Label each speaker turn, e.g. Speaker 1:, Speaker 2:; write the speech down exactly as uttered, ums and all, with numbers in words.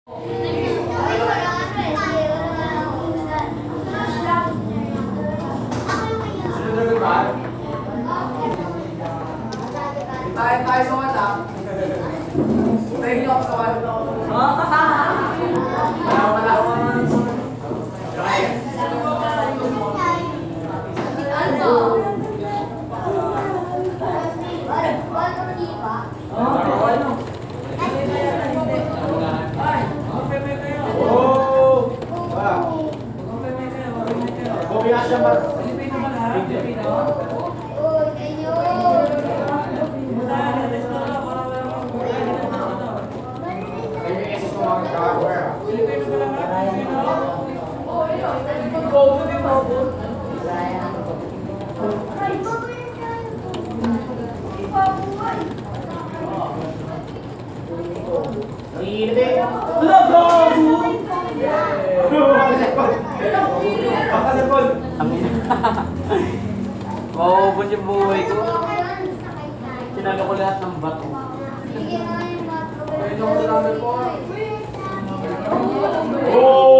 Speaker 1: Tayo tayo sa wala. Tayo nyo ako sa wala. Wala wala.
Speaker 2: Mauubos yung buhay ko. Sinalo ko lahat ng bato.
Speaker 1: Oh!